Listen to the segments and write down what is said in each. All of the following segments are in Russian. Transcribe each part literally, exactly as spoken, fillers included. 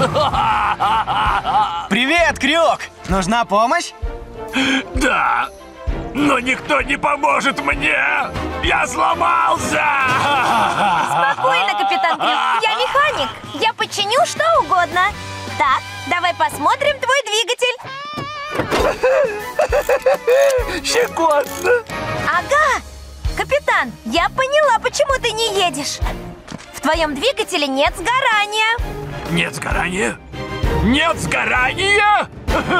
Привет, Крюк! Нужна помощь? Да, но никто не поможет мне! Я сломался! Спокойно, капитан Крюк, я механик. Я починю что угодно. Так, давай посмотрим твой двигатель. Щекотно! Ага! Капитан, я поняла, почему ты не едешь. В твоем двигателе нет сгорания. Нет сгорания? Нет сгорания?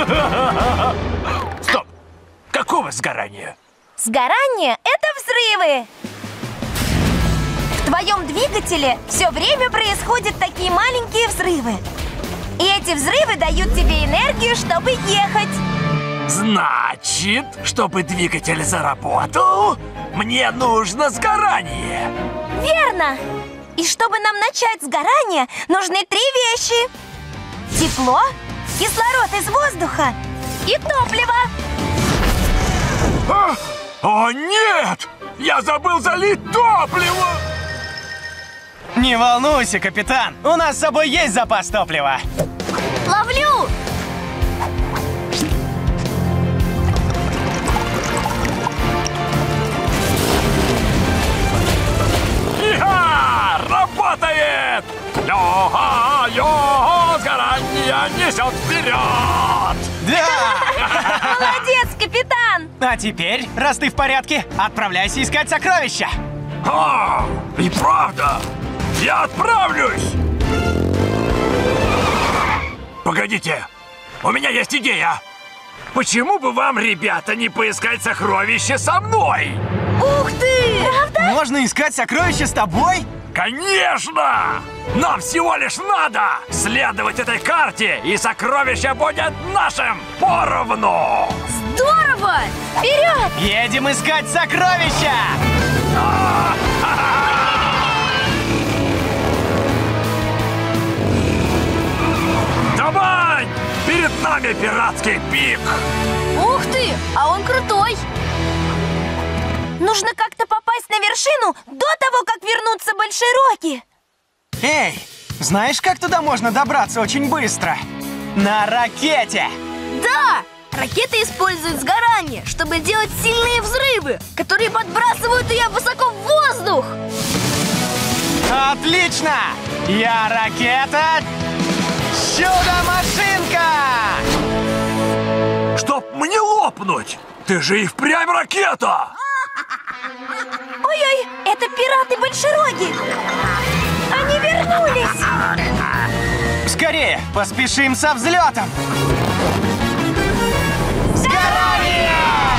Стоп! Какого сгорания? Сгорание – это взрывы. В твоем двигателе все время происходят такие маленькие взрывы. И эти взрывы дают тебе энергию, чтобы ехать. Значит, чтобы двигатель заработал, мне нужно сгорание. Верно. И чтобы нам начать сгорание, нужны три вещи. Тепло, кислород из воздуха и топливо. А? О, нет! Я забыл залить топливо! Не волнуйся, капитан. У нас с собой есть запас топлива. Ловлю! Иха! Работает! Йо-ха! Йо-ха! Сгорание несет вперед! Да! Молодец, капитан! А теперь, раз ты в порядке, отправляйся искать сокровища. А, и правда! Я отправлюсь! Погодите! У меня есть идея! Почему бы вам, ребята, не поискать сокровища со мной? Ух ты! Правда? Можно искать сокровища с тобой? Конечно! Нам всего лишь надо следовать этой карте, и сокровище будет нашим поровну! Здорово! Вперед! Едем искать сокровища! Давай! Перед нами пиратский пик! Ух ты! А он крутой! Нужно как-то попасть на вершину до того, как вернутся Большероки. Эй, знаешь, как туда можно добраться очень быстро? На ракете! Да! Ракеты используют сгорание, чтобы делать сильные взрывы, которые подбрасывают ее высоко в воздух. Отлично! Я ракета... Чудо-машинка! Чтоб мне лопнуть! Ты же и впрямь ракета! Ой-ой, это пираты Большероги! Они вернулись! Скорее, поспешим со взлетом! Сгорание!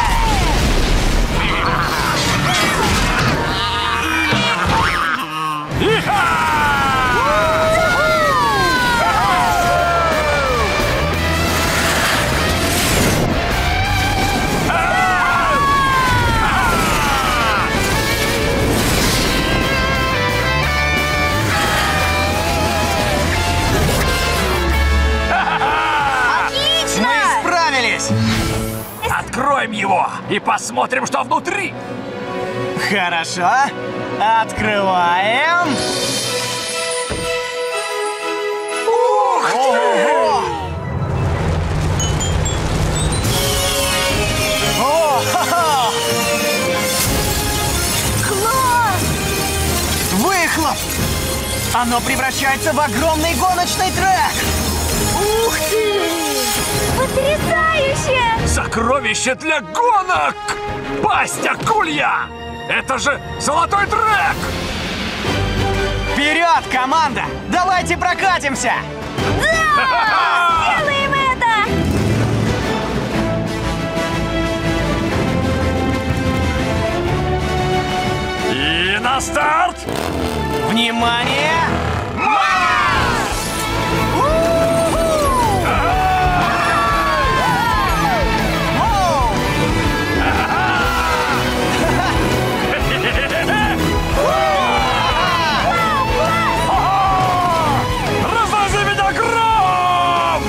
Откроем его и посмотрим, что внутри. Хорошо. Открываем. Ух ты! О-хо-хо! Класс! Выхлоп! Оно превращается в огромный гоночный трек! Ух ты! Потрясающе! Сокровище для гонок! Пасть акулья! Это же золотой трек! Вперед, команда! Давайте прокатимся! Да! Сделаем это! И на старт! Внимание! Марш! Разложи меня, гром!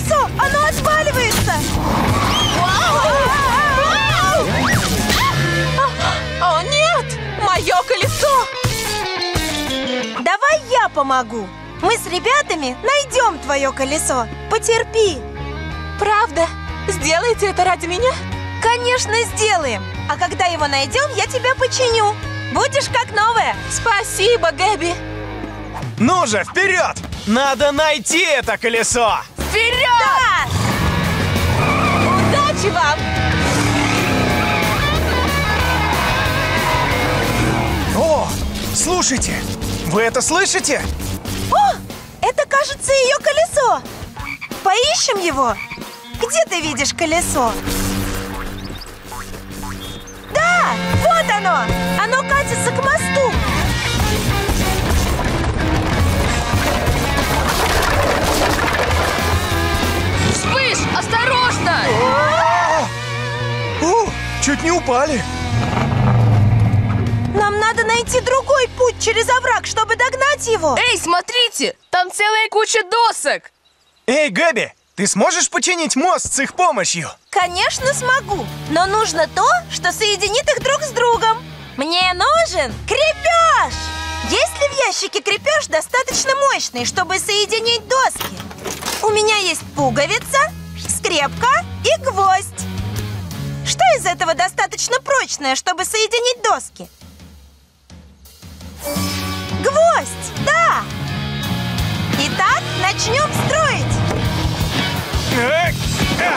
колесо! Оно отваливается! О, нет! Мое колесо! Давай я помогу. Мы с ребятами найдем твое колесо. Потерпи. Правда? Сделайте это ради меня? Конечно, сделаем. А когда его найдем, я тебя починю. Будешь как новая. Спасибо, Гэби. Ну же, вперед! Надо найти это колесо! Вперед! Да! Удачи вам! О, слушайте! Вы это слышите? О, это, кажется, ее колесо. Поищем его. Где ты видишь колесо? Да, вот оно. Оно катится к мосту. Вспыш, осторожно! О, чуть не упали. Нам надо найти другой путь через овраг, чтобы догнать его. Эй, смотрите! Там целая куча досок! Эй, Гэби, ты сможешь починить мост с их помощью? Конечно, смогу. Но нужно то, что соединит их друг с другом. Мне нужен крепеж. Есть ли в ящике крепеж достаточно мощный, чтобы соединить доски? У меня есть пуговица, скрепка и гвоздь. Что из этого достаточно прочное, чтобы соединить доски? Гвоздь, да! Итак, начнем строить. Э, а.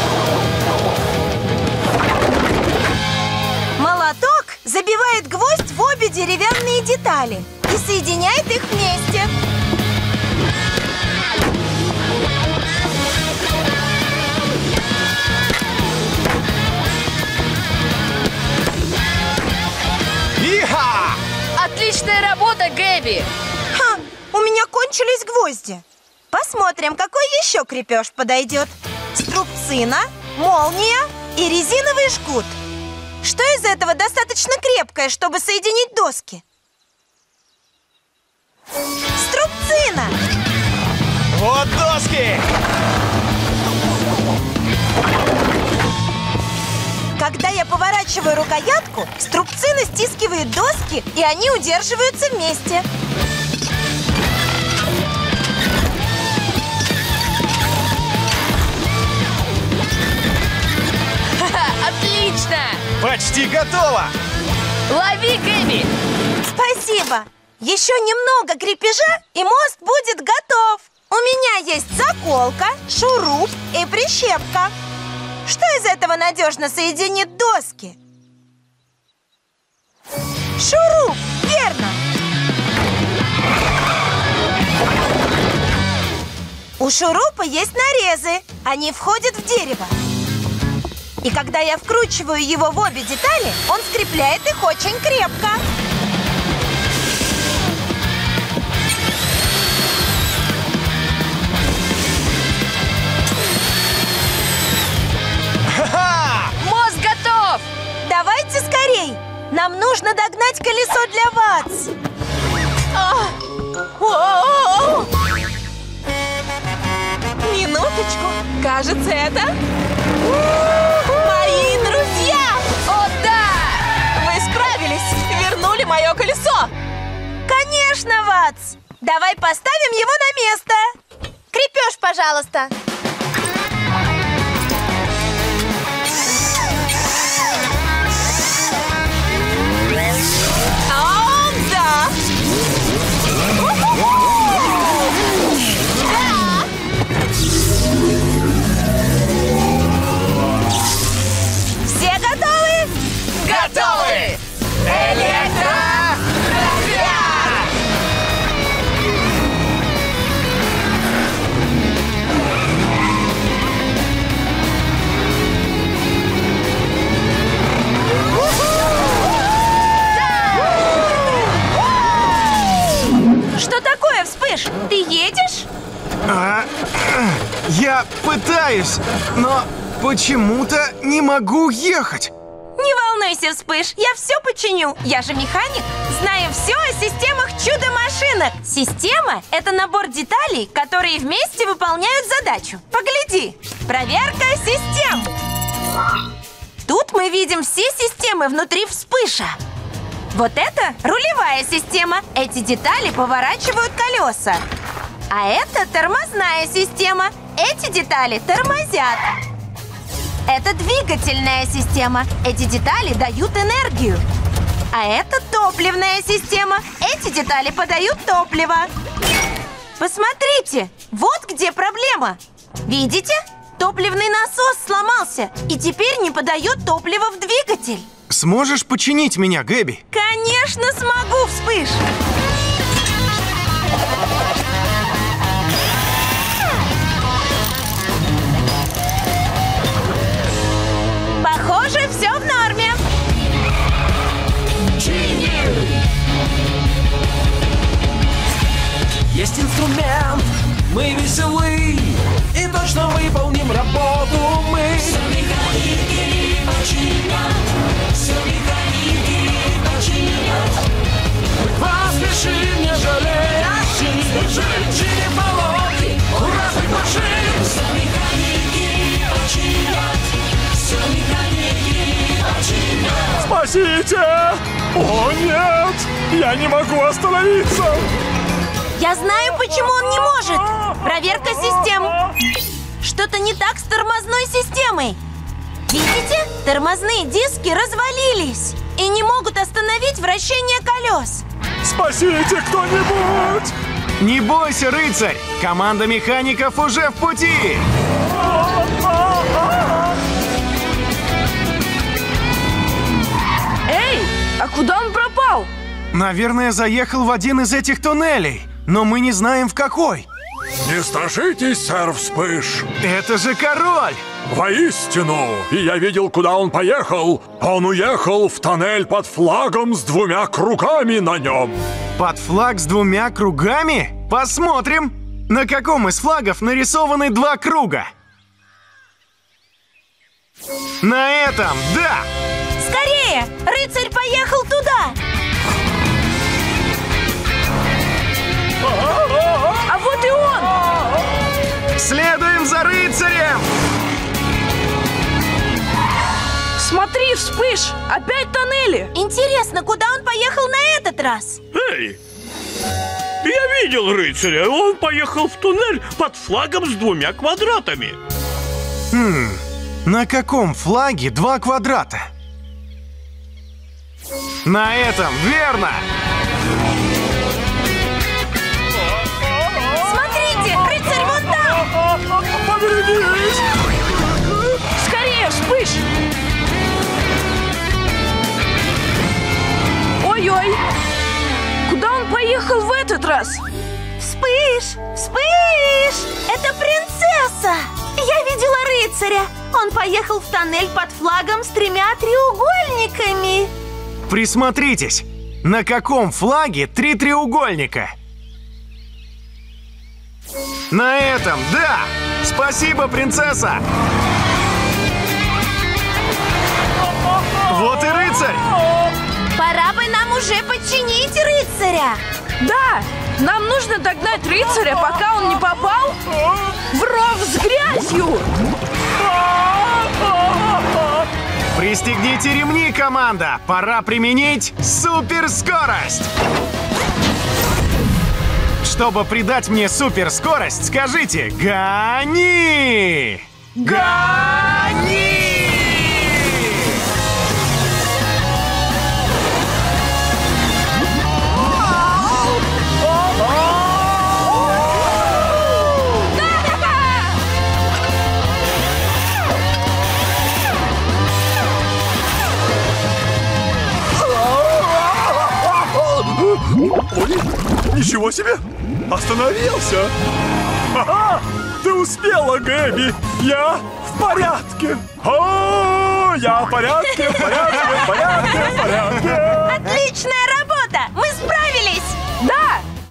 Молоток забивает гвоздь в обе деревянные детали и соединяет их вместе. Иха! Отличная работа, Гэби! Ха, у меня кончились гвозди. Посмотрим, какой еще крепеж подойдет. Струбцина, молния и резиновый жгут. Что из этого достаточно крепкое, чтобы соединить доски? Струбцина! Вот доски! Когда я поворачиваю рукоятку, струбцина стискивает доски, и они удерживаются вместе. Отлично! Почти готово! Лови, Гэби! Спасибо! Еще немного крепежа, и мост будет готов. У меня есть заколка, шуруп и прищепка. Что из этого надежно соединит доски? Шуруп, верно! У шурупа есть нарезы. Они входят в дерево. И когда я вкручиваю его в обе детали, он скрепляет их очень крепко. Ха-ха! Мост готов! Давайте скорей! Нам нужно догнать колесо для ВАЦ. А! О-о-о! Минуточку. Кажется, это... Мои друзья! О, да! Вы справились! Вернули мое колесо! Конечно, ВАЦ! Давай поставим его на место. Крепеж, пожалуйста. О, да! Все готовы? Готовы! Электро! Что такое, Вспыш? Ты едешь? А, я пытаюсь, но почему-то не могу ехать. Не волнуйся, Вспыш, я все починю. Я же механик, знаю все о системах чудо-машинок. Система – это набор деталей, которые вместе выполняют задачу. Погляди. Проверка систем. Тут мы видим все системы внутри Вспыша. Вот это рулевая система. Эти детали поворачивают колеса. А это тормозная система. Эти детали тормозят. Это двигательная система. Эти детали дают энергию. А это топливная система. Эти детали подают топливо. Посмотрите, вот где проблема. Видите? Топливный насос сломался и теперь не подает топливо в двигатель. Сможешь починить меня, Гэби? Конечно смогу, Вспыш! Похоже, все в норме. Есть инструмент, мы веселы и точно выполним работу мы. Все механики починят, все механики починят. Мы поспешим, не жалея сил, чиним поломки у разных машин. Все механики починят, все механики починят. Спасите! О, нет! Я не могу остановиться! Я знаю, почему он не может. Проверка систем. Что-то не так с тормозной системой. Видите? Тормозные диски развалились и не могут остановить вращение колес. Спасите кто-нибудь! Не бойся, рыцарь! Команда механиков уже в пути! Эй, а куда он пропал? Наверное, заехал в один из этих туннелей, но мы не знаем в какой. Не страшитесь, сэр Вспыш! Это же король! Воистину! И я видел, куда он поехал. Он уехал в тоннель под флагом с двумя кругами на нем. Под флаг с двумя кругами? Посмотрим, на каком из флагов нарисованы два круга. На этом, да! Скорее! Рыцарь поехал туда! А вот и он! Следуем за рыцарем! Смотри, Вспыш, опять тоннели! Интересно, куда он поехал на этот раз? Эй! Я видел рыцаря, он поехал в туннель под флагом с двумя квадратами. Хм, на каком флаге два квадрата? На этом, верно! Смотрите, рыцарь вон там! Поберегись! Скорее, Вспыш! Ой-ой! Куда он поехал в этот раз? Вспыш! Вспыш! Это принцесса! Я видела рыцаря! Он поехал в тоннель под флагом с тремя треугольниками. Присмотритесь, на каком флаге три треугольника? На этом, да! Спасибо, принцесса! Вот и рыцарь! Пора бы нам уже починить рыцаря! Да! Нам нужно догнать рыцаря, пока он не попал в ров с грязью! Пристегните ремни, команда! Пора применить суперскорость! Чтобы придать мне суперскорость, скажите «Гони!» Гони! Ой, ничего себе! Остановился! Ага! Ты успела, Гэби! Я в порядке! О, я в порядке, в порядке, в порядке, в порядке! Отличная работа! Мы справились! Да!